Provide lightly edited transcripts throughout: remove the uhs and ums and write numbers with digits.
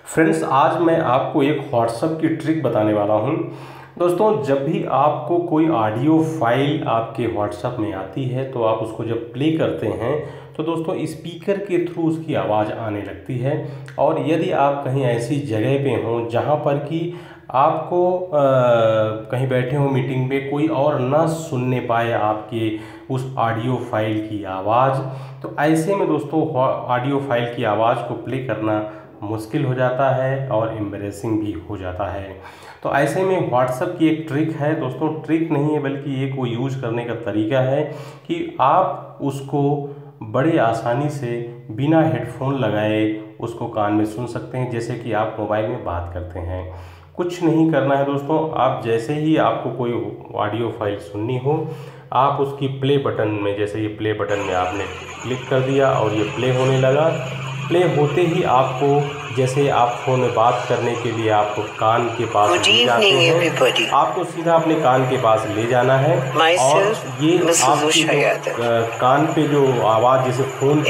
Friends, आज मैं आपको एक व्हाट्सएप की ट्रिक बताने वाला हूं। दोस्तों, जब भी आपको कोई ऑडियो फाइल आपके व्हाट्सएप में आती है तो आप उसको जब प्ले करते हैं तो दोस्तों स्पीकर के थ्रू उसकी आवाज़ आने लगती है। और यदि आप कहीं ऐसी जगह पे हों जहां पर कि आपको कहीं बैठे हो मीटिंग में, कोई और ना सुनने पाए आपके उस ऑडियो फाइल की आवाज़, तो ऐसे में दोस्तों ऑडियो फाइल की आवाज़ को प्ले करना मुश्किल हो जाता है और एम्बैरेसिंग भी हो जाता है। तो ऐसे में व्हाट्सएप की एक ट्रिक है दोस्तों, ट्रिक नहीं है बल्कि ये कोई यूज करने का तरीका है कि आप उसको बड़ी आसानी से बिना हेडफोन लगाए उसको कान में सुन सकते हैं, जैसे कि आप मोबाइल में बात करते हैं। कुछ नहीं करना है दोस्तों, आप जैसे ही आपको कोई ऑडियो फाइल सुननी हो, आप उसकी प्ले बटन में, जैसे ये प्ले बटन में आपने क्लिक कर दिया और ये प्ले होने लगा। प्ले होते ही आपको, जैसे आप फ़ोन में बात करने के लिए आपको कान के पास ले जाते हैं, आपको सीधा अपने कान के पास ले जाना है और ये आपके कान पे जो आवाज़, जैसे फ़ोन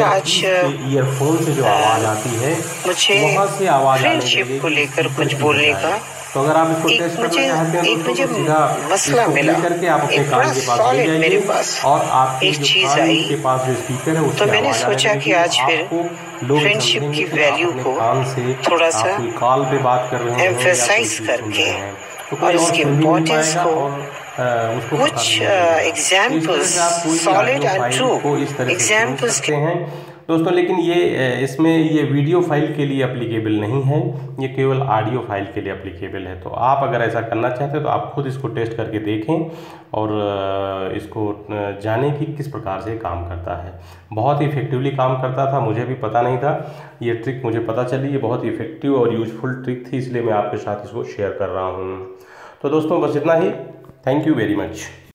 ईयरफोन से जो आवाज़ आती है वहाँ से आवाज़ आने लगेगी को लेकर कुछ बोलने का। तो अगर आप इसको टेस्ट करना चाहते हैं तो सीधा मसला मिला, करके आप अपने कान के पास ले जाइए और आपके जो कान के पास जो स्पीकर है उससे तो मैंने सोचा कि आज फिर फ्रेंडशिप की वैल्यू को थोड़ा सा कॉल पे बात कर रहे हैं, एम्फसाइज करके और उसके इम्पोर्टेंस को कुछ examples, solid and true examples हैं दोस्तों। लेकिन ये इसमें ये वीडियो फाइल के लिए एप्लीकेबल नहीं है, ये केवल ऑडियो फाइल के लिए एप्लीकेबल है। तो आप अगर ऐसा करना चाहते हैं तो आप खुद इसको टेस्ट करके देखें और इसको जानें कि किस प्रकार से काम करता है। बहुत इफेक्टिवली काम करता था, मुझे भी पता नहीं था, ये ट्रिक मुझे पता चली। ये बहुत इफेक्टिव और यूजफुल ट्रिक थी, इसलिए मैं आपके साथ इसको शेयर कर रहा हूँ। तो दोस्तों बस इतना ही। Thank you very much.